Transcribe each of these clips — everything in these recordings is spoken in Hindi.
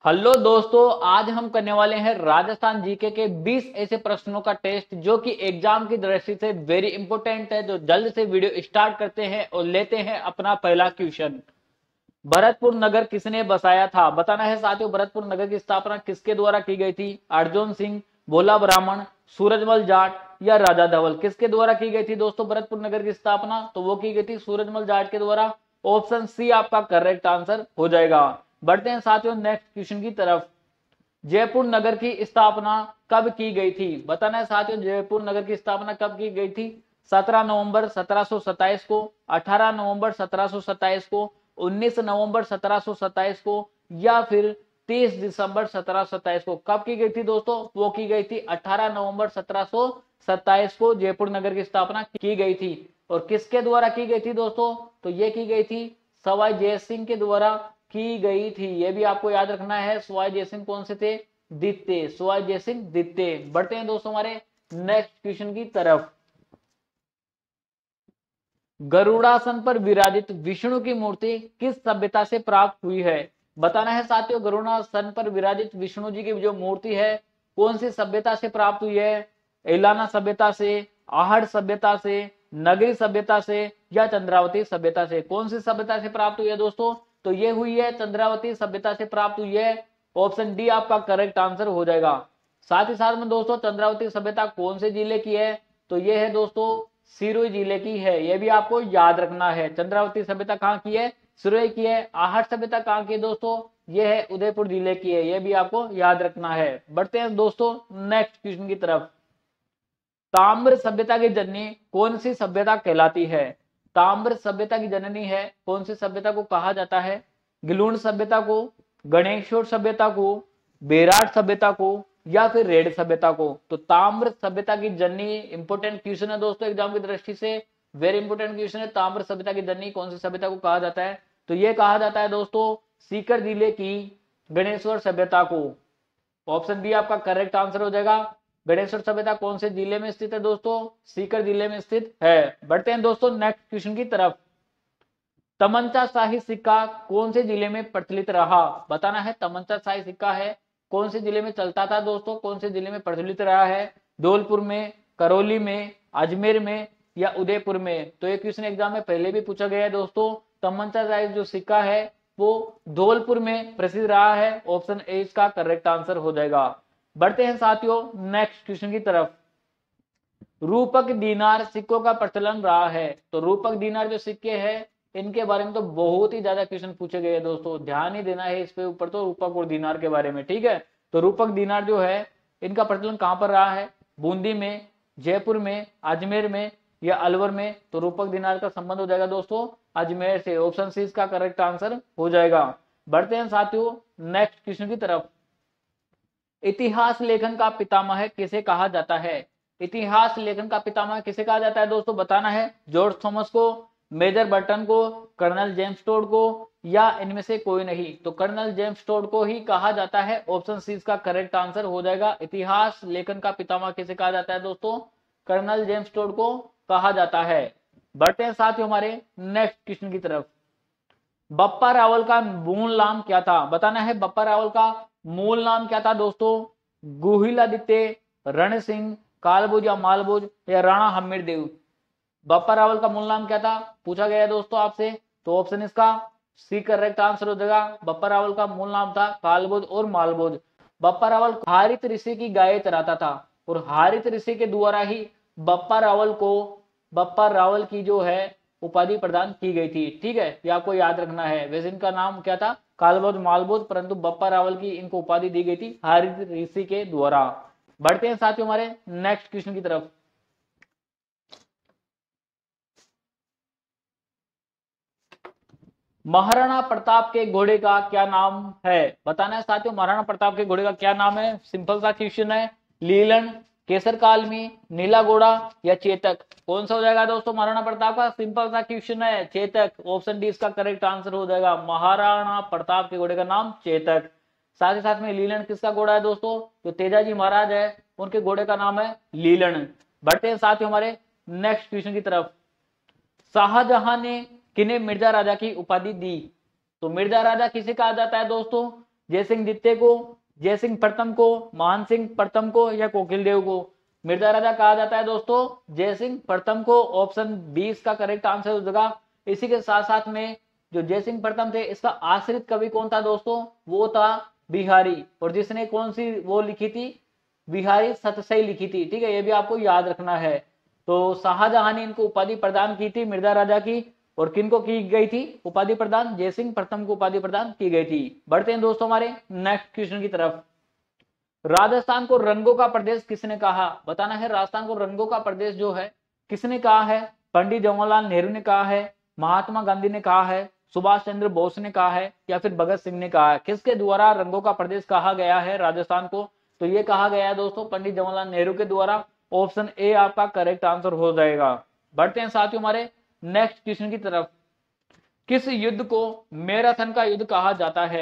हेलो दोस्तों, आज हम करने वाले हैं राजस्थान जीके के 20 ऐसे प्रश्नों का टेस्ट जो कि एग्जाम की दृष्टि से वेरी इंपॉर्टेंट है। जो जल्द से वीडियो स्टार्ट करते हैं और लेते हैं अपना पहला क्वेश्चन। भरतपुर नगर किसने बसाया था? बताना है साथियों, भरतपुर नगर की स्थापना किसके द्वारा की गई थी? अर्जुन सिंह, भोला ब्राह्मण, सूरजमल जाट या राजा धवल? किसके द्वारा की गई थी दोस्तों भरतपुर नगर की स्थापना? तो वो की गई थी सूरजमल जाट के द्वारा। ऑप्शन सी आपका करेक्ट आंसर हो जाएगा। बढ़ते हैं साथियों नेक्स्ट क्वेश्चन की तरफ। जयपुर नगर की स्थापना कब की गई थी? बताना है साथियों, जयपुर नगर की स्थापना कब की गई थी? 17 नवंबर 1727 को, 18 नवंबर 1727 को, 19 नवंबर 1727 को या फिर 30 दिसंबर 1727 को? कब की गई थी दोस्तों? वो की गई थी 18 नवंबर 1727 को जयपुर नगर की स्थापना की गई थी। और किसके द्वारा की गई थी दोस्तों? तो ये की गई थी सवाई जयसिंह के द्वारा की गई थी। यह भी आपको याद रखना है। सवाई जयसिंह कौन से थे? द्वितीय। सवाई जयसिंह द्वितीय। बढ़ते हैं दोस्तों हमारे नेक्स्ट क्वेश्चन की तरफ। गरुड़ासन पर विराजित विष्णु की मूर्ति किस सभ्यता से प्राप्त हुई है? बताना है साथियों, गरुड़ासन पर विराजित विष्णु जी की जो मूर्ति है कौन सी सभ्यता से प्राप्त हुई है? एलाना सभ्यता से, आहड़ सभ्यता से, नगरी सभ्यता से या चंद्रावती सभ्यता से? कौन सी सभ्यता से प्राप्त हुई है दोस्तों? तो ये हुई है चंद्रावती सभ्यता से प्राप्त हुई है। ऑप्शन डी आपका करेक्ट आंसर हो जाएगा। साथ ही साथ में दोस्तों चंद्रावती सभ्यता कौन से जिले की है? तो ये है दोस्तों सिरोही जिले की है। यह भी आपको याद रखना है। चंद्रावती सभ्यता कहाँ की है? सिरोही की है। आहट सभ्यता कहाँ की है दोस्तों? यह है उदयपुर जिले की है। यह भी आपको याद रखना है। बढ़ते हैं दोस्तों नेक्स्ट क्वेश्चन की तरफ। ताम्र सभ्यता की जननी कौन सी सभ्यता कहलाती है? ताम्र सभ्यता की जननी है कौन सी सभ्यता को कहा जाता है? गिलूण सभ्यता को, गणेशोर सभ्यता को, बेराट सभ्यता को या फिर रेड सभ्यता को? तो ताम्र सभ्यता की जननी इंपोर्टेंट क्वेश्चन है दोस्तों एग्जाम की दृष्टि से। वेरी इंपोर्टेंट क्वेश्चन है। ताम्र सभ्यता की जननी कौन सी सभ्यता को कहा जाता है? तो यह कहा जाता है दोस्तों सीकर जिले की गणेश्वर सभ्यता को। ऑप्शन बी आपका करेक्ट आंसर हो जाएगा। गणेश्वर सभ्यता कौन से जिले में स्थित है दोस्तों? सीकर जिले में स्थित है। बढ़ते हैं दोस्तों नेक्स्ट क्वेश्चन की तरफ। तमंचा शाही सिक्का कौन से जिले में प्रचलित रहा? बताना है तमंचा शाही सिक्का है कौन से जिले में चलता था दोस्तों? कौन से जिले में प्रचलित रहा है? धौलपुर में, करौली में, अजमेर में या उदयपुर में? तो ये क्वेश्चन एग्जाम में पहले भी पूछा गया है दोस्तों। तमंचा शाही जो सिक्का है वो धौलपुर में प्रसिद्ध रहा है। ऑप्शन ए इसका करेक्ट आंसर हो जाएगा। बढ़ते हैं साथियों नेक्स्ट क्वेश्चन की तरफ। रूपक दीनार सिक्कों का प्रचलन रहा है। तो रूपक दीनार जो सिक्के हैं इनके बारे में तो बहुत ही ज्यादा क्वेश्चन पूछे गए हैं दोस्तों। ध्यान ही देना है इस पे ऊपर तो रूपक और दीनार के बारे में, ठीक है। तो रूपक दीनार जो है इनका प्रचलन कहां पर रहा है? बूंदी में, जयपुर में, अजमेर में या अलवर में? तो रूपक दीनार का संबंध हो जाएगा दोस्तों अजमेर से। ऑप्शन सी इसका करेक्ट आंसर हो जाएगा। बढ़ते हैं साथियों नेक्स्ट क्वेश्चन की तरफ। इतिहास लेखन का पितामह किसे कहा जाता है? इतिहास लेखन का पितामह किसे कहा जाता है दोस्तों? बताना है जॉर्ज थॉमस को, मेजर बर्टन को, कर्नल जेम्स टोड को या इनमें से कोई नहीं? तो कर्नल जेम्स टोड को ही कहा जाता है। ऑप्शन सी इसका करेक्ट आंसर हो जाएगा। इतिहास लेखन का पितामह किसे कहा जाता है दोस्तों? कर्नल जेम्स टोड को कहा जाता है। बढ़ते हैं साथ ही हमारे नेक्स्ट क्वेश्चन की तरफ। बप्पा रावल का मूल नाम क्या था? बताना है बप्पा रावल का मूल नाम क्या था दोस्तों? गुहिलादित्य, रण सिंह, कालभुज या मालभुज या राणा हम्मीरदेव? बप्पा रावल का मूल नाम क्या था पूछा गया है दोस्तों आपसे। तो ऑप्शन इसका सी करेक्ट आंसर हो जाएगा। बप्पा रावल का मूल नाम था कालभुज और मालभुज। बप्पा रावल हारित ऋषि की गाय चराता था और हारित ऋषि के द्वारा ही बप्पा रावल को बप्पा रावल की जो है उपाधि प्रदान की गई थी, ठीक है। ये आपको याद रखना है। वैसे इनका नाम क्या था? कालभोज मालभोज, परंतु बप्पा रावल की इनको उपाधि दी गई थी हारित ऋषि के द्वारा। बढ़ते हैं साथियों हमारे नेक्स्ट क्वेश्चन की तरफ। महाराणा प्रताप के घोड़े का क्या नाम है? बताना है साथियों महाराणा प्रताप के घोड़े का क्या नाम है। सिंपल सा क्वेश्चन है। लीलन, केसर कालमी, नीला घोड़ा या चेतक? कौन सा हो जाएगा दोस्तों महाराणा प्रताप का? सिंपल सा क्वेश्चन है, चेतक। ऑप्शन डी इसका करेक्ट आंसर हो जाएगा। महाराणा प्रताप के घोड़े का नाम चेतक। साथ ही साथ में लीलन किसका घोड़ा है दोस्तों? जो तेजाजी महाराज है उनके घोड़े का नाम है लीलन। बढ़ते हैं साथियों हमारे नेक्स्ट क्वेश्चन की तरफ। शाहजहां ने किन्हें मिर्जा राजा की उपाधि दी? तो मिर्जा राजा किसे कहा जाता है दोस्तों? जय सिंह द्वितीय को, जय सिंह प्रथम को, मान सिंह प्रथम को या कोकिल देव को? मिर्जा राजा कहा जाता है दोस्तों जय सिंह प्रथम को। ऑप्शन 20 का करेक्ट आंसर हो जाएगा। इसी के साथ साथ में जो जय सिंह प्रथम थे इसका आश्रित कवि कौन था दोस्तों? वो था बिहारी, और जिसने कौन सी वो लिखी थी? बिहारी सतसई लिखी थी। ठीक है, ये भी आपको याद रखना है। तो शाहजहां ने इनको उपाधि प्रदान की थी मिर्जा राजा की, और किनको की गई थी उपाधि प्रदान? जय सिंह प्रथम को उपाधि प्रदान की गई थी। बढ़ते हैं दोस्तों हमारे नेक्स्ट क्वेश्चन की तरफ। राजस्थान को रंगों का प्रदेश किसने कहा? बताना है राजस्थान को रंगों का प्रदेश जो है किसने कहा है? पंडित जवाहरलाल नेहरू ने कहा है, महात्मा गांधी ने कहा है, सुभाष चंद्र बोस ने कहा है, या फिर भगत सिंह ने कहा है? किसके द्वारा रंगों का प्रदेश कहा गया है राजस्थान को? तो ये कहा गया है दोस्तों पंडित जवाहरलाल नेहरू के द्वारा। ऑप्शन ए आपका करेक्ट आंसर हो जाएगा। बढ़ते हैं साथियों हमारे नेक्स्ट क्वेश्चन की तरफ। किस युद्ध को मैराथन का युद्ध कहा जाता है?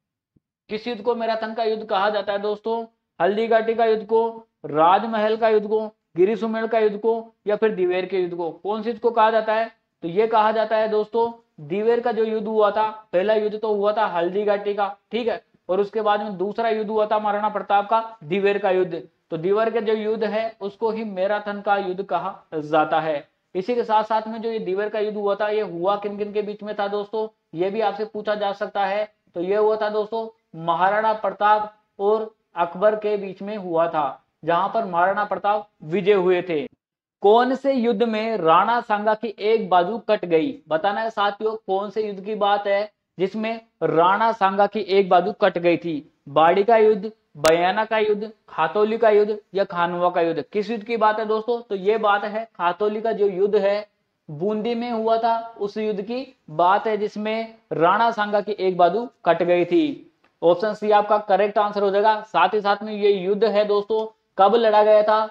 किस युद्ध को मैराथन का युद्ध कहा जाता है दोस्तों? हल्दी घाटी का युद्ध को, राजमहल का युद्ध को, गिरी सुमेल का युद्ध को, या फिर दिवेर के युद्ध को? कौन से युद्ध को कहा जाता है? तो ये कहा जाता है दोस्तों दिवेर का जो युद्ध हुआ था, पहला युद्ध तो हुआ था हल्दी घाटी का, ठीक है, और उसके बाद में दूसरा युद्ध हुआ था महाराणा प्रताप का दिवेर का युद्ध। तो दिवेर का जो युद्ध है उसको ही मैराथन का युद्ध कहा जाता है। इसी के साथ साथ में जो ये दिवेर का युद्ध हुआ था ये हुआ किन किन के बीच में था दोस्तों? ये भी आपसे पूछा जा सकता है। तो ये हुआ था दोस्तों महाराणा प्रताप और अकबर के बीच में हुआ था, जहां पर महाराणा प्रताप विजय हुए थे। कौन से युद्ध में राणा सांगा की एक बाजू कट गई? बताना है साथियों कौन से युद्ध की बात है जिसमें राणा सांगा की एक बाजू कट गई थी? बाड़ी का युद्ध, बयाना का युद्ध, खातौली का युद्ध, या खानवा का युद्ध? किस युद्ध की बात है दोस्तों? तो ये बात है खातौली का जो युद्ध है बूंदी में हुआ था, उस युद्ध की बात है जिसमें राणा सांगा की एक बाजू कट गई थी। ऑप्शन सी आपका करेक्ट आंसर हो जाएगा। साथ ही साथ में ये युद्ध है दोस्तों कब लड़ा गया था?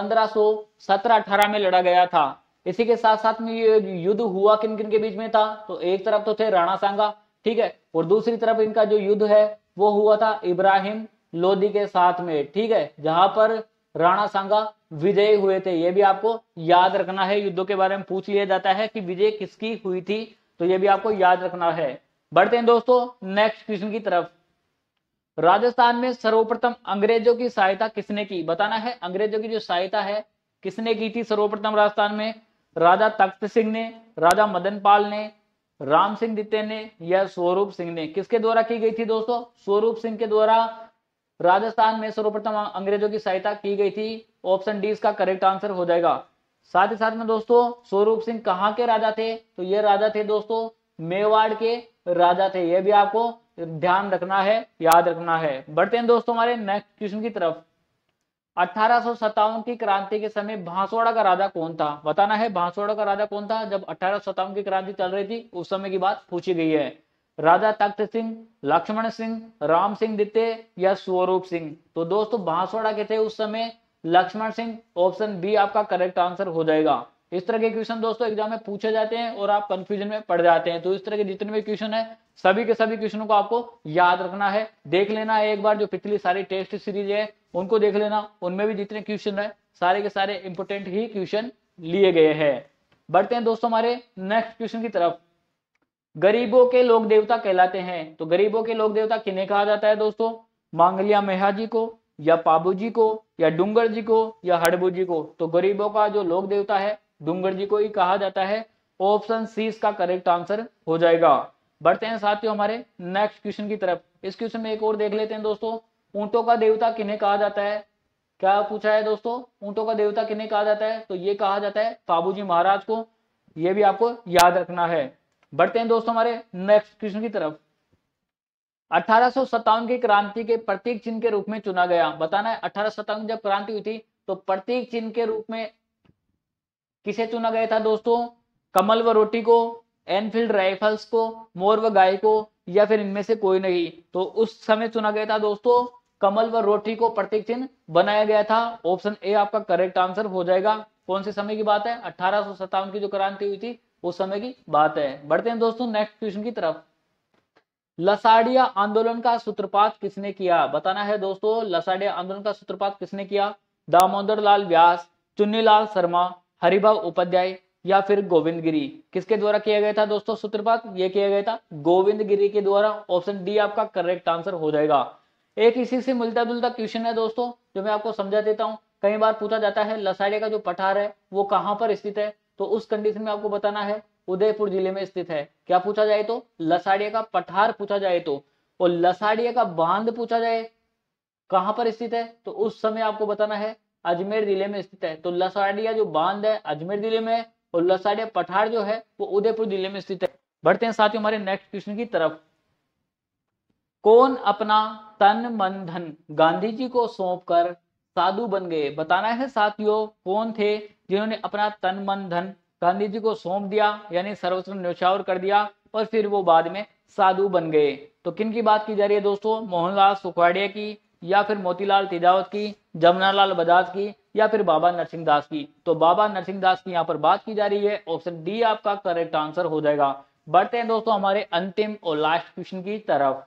1517-18 में लड़ा गया था। इसी के साथ साथ में ये युद्ध हुआ किन किन के बीच में था? तो एक तरफ तो थे राणा सांगा, ठीक है, और दूसरी तरफ इनका जो युद्ध है वो हुआ था इब्राहिम लोदी के साथ में, ठीक है, जहां पर राणा सांगा विजयी हुए थे। ये भी आपको याद रखना है, युद्धों के बारे में पूछ लिया जाता है कि विजय किसकी हुई थी, तो ये भी आपको याद रखना है। बढ़ते हैं दोस्तों नेक्स्ट क्वेश्चन की तरफ। राजस्थान में सर्वप्रथम अंग्रेजों की सहायता किसने की? बताना है अंग्रेजों की जो सहायता है किसने की थी सर्वप्रथम राजस्थान में? राजा तख्त सिंह ने, राजा मदन पाल ने, राम सिंह द्वितीय ने, या स्वरूप सिंह ने? किसके द्वारा की गई थी दोस्तों? स्वरूप सिंह के द्वारा राजस्थान में सर्वप्रथम अंग्रेजों की सहायता की गई थी। ऑप्शन डी इसका करेक्ट आंसर हो जाएगा। साथ ही साथ में दोस्तों स्वरूप सिंह कहाँ के राजा थे? तो ये राजा थे दोस्तों मेवाड़ के राजा थे। ये भी आपको ध्यान रखना है, याद रखना है। बढ़ते हैं दोस्तों हमारे नेक्स्ट क्वेश्चन की तरफ। 1857 की क्रांति के समय बांसवाड़ा का राजा कौन था? बताना है बांसवाड़ा का राजा कौन था जब 1857 की क्रांति चल रही थी, उस समय की बात पूछी गई है। राजा तख्त सिंह, लक्ष्मण सिंह, राम सिंह द्वितीय, या स्वरूप सिंह? तो दोस्तों बांसवाड़ा के थे उस समय लक्ष्मण सिंह। ऑप्शन बी आपका करेक्ट आंसर हो जाएगा। इस तरह के क्वेश्चन दोस्तों एग्जाम में पूछे जाते हैं और आप कंफ्यूजन में पड़ जाते हैं। तो इस तरह के जितने भी क्वेश्चन है सभी के सभी क्वेश्चनों को आपको याद रखना है, देख लेना है एक बार। जो पिछली सारी टेस्ट सीरीज है उनको देख लेना, उनमें भी जितने क्वेश्चन है सारे के सारे इंपोर्टेंट ही क्वेश्चन लिए गए हैं। बढ़ते हैं दोस्तों हमारे नेक्स्ट क्वेश्चन की तरफ। गरीबों के लोक देवता कहलाते हैं, तो गरीबों के लोक देवता किन्हें कहा जाता है दोस्तों? मांगलिया मेहा जी को, या पाबू जी को, या डूंगर जी को, या हड़बू जी को? तो गरीबों का जो लोक देवता है डूंगर जी को ही कहा जाता है। ऑप्शन सी इसका करेक्ट आंसर हो जाएगा। बढ़ते हैं साथियों हमारे नेक्स्ट क्वेश्चन की तरफ। इस क्वेश्चन में एक और देख लेते हैं दोस्तों। ऊंटों का देवता किन्हें कहा जाता है? क्या पूछा है दोस्तों? ऊंटों का देवता किन्हें कहा जाता है? तो ये कहा जाता है पाबूजी महाराज को। ये भी आपको याद रखना है। बढ़ते हैं दोस्तों हमारे नेक्स्ट क्वेश्चन की तरफ। 1857 की क्रांति के प्रतीक चिन्ह के रूप में चुना गया। बताना है 1857 जब क्रांति हुई थी तो प्रतीक चिन्ह के रूप में किसे चुना गया था दोस्तों? कमल व रोटी को, एनफील्ड राइफल्स को, मोर व गाय को, या फिर इनमें से कोई नहीं? तो उस समय चुना गया था दोस्तों कमल व रोटी को प्रतीक चिन्ह बनाया गया था। ऑप्शन ए आपका करेक्ट आंसर हो जाएगा। कौन से समय की बात है? 1857 की जो क्रांति हुई थी उस समय की बात है। बढ़ते हैं दोस्तों नेक्स्ट क्वेश्चन की तरफ। लसाड़िया आंदोलन का सूत्रपात किसने किया? बताना है दोस्तों लसाड़िया आंदोलन का सूत्रपात किसने किया? दामोदर लाल व्यास, चुन्नीलाल शर्मा, हरिभाऊ उपाध्याय, या फिर गोविंदगिरी? किसके द्वारा किया गया था दोस्तों सूत्रपात? ये किया गया था गोविंदगिरी के द्वारा। ऑप्शन डी आपका करेक्ट आंसर हो जाएगा। एक इसी से मिलता जुलता क्वेश्चन है दोस्तों, जो मैं आपको समझा देता हूं। कई बार पूछा जाता है लसाड़िया का जो पठार है वो कहां पर स्थित है, तो उस कंडीशन में आपको बताना है उदयपुर जिले में स्थित है। क्या पूछा जाए तो? लसाड़िया का पठार पूछा जाए तो, और लसाड़िया का बांध पूछा जाए कहां पर स्थित है, तो उस समय आपको बताना है अजमेर जिले में स्थित है। तो लसाड़िया जो बांध है अजमेर जिले में है, और लसाड़िया पठार जो है वो उदयपुर जिले में स्थित है। बढ़ते हैं साथियों हमारे नेक्स्ट क्वेश्चन की तरफ। कौन अपना तन मन धन गांधी जी को सौंपकर साधु बन गए? बताना है साथियों कौन थे जिन्होंने अपना तन मन धन गांधी जी को सौंप दिया, यानी सर्वस्व न्यौछावर कर दिया, और फिर वो बाद में साधु बन गए। तो किन की बात की जा रही है दोस्तों? मोहनलाल सुखवाड़िया की, या फिर मोतीलाल तेजावत की, जमनालाल बजाज की, या फिर बाबा नरसिंह दास की? तो बाबा नरसिंह दास की यहाँ पर बात की जा रही है। ऑप्शन डी आपका करेक्ट आंसर हो जाएगा। बढ़ते हैं दोस्तों हमारे अंतिम और लास्ट क्वेश्चन की तरफ।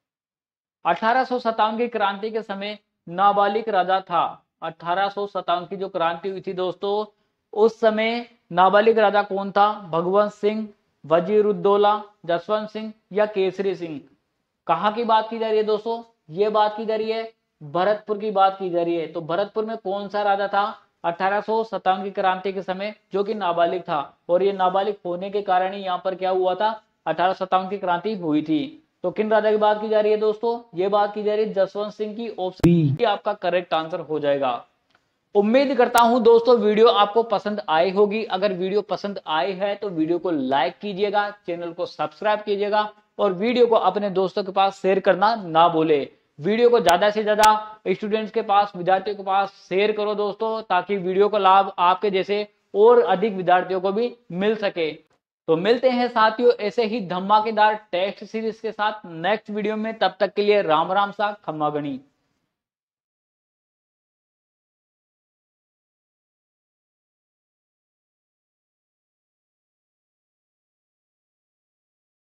1857 की क्रांति के समय नाबालिग राजा था। 1857 की जो क्रांति हुई थी दोस्तों, उस समय नाबालिग राजा कौन था? भगवंत सिंह, वजीरुद्दौला, जसवंत सिंह, या केसरी सिंह? कहां की बात की जा रही है दोस्तों? ये बात की जा रही है भरतपुर की बात की जा रही है। तो भरतपुर में कौन सा राजा था 1857 की क्रांति के समय जो कि नाबालिग था, और ये नाबालिग होने के कारण ही यहाँ पर क्या हुआ था 1857 की क्रांति हुई थी। तो किन राजा की बात की जा रही है दोस्तों? ये बात की जा रही है जसवंत सिंह की। ऑप्शन बी आपका करेक्ट आंसर हो जाएगा। उम्मीद करता हूं दोस्तों वीडियो आपको पसंद आई होगी। अगर वीडियो पसंद आई है तो वीडियो को लाइक कीजिएगा, चैनल को सब्सक्राइब कीजिएगा, और वीडियो को अपने दोस्तों के पास शेयर करना ना भूले। वीडियो को ज्यादा से ज्यादा स्टूडेंट्स के पास, विद्यार्थियों के पास शेयर करो दोस्तों, ताकि वीडियो का लाभ आपके जैसे और अधिक विद्यार्थियों को भी मिल सके। तो मिलते हैं साथियों ऐसे ही धमाकेदार टेस्ट सीरीज के साथ नेक्स्ट वीडियो में। तब तक के लिए राम राम सा, खम्मा गणी।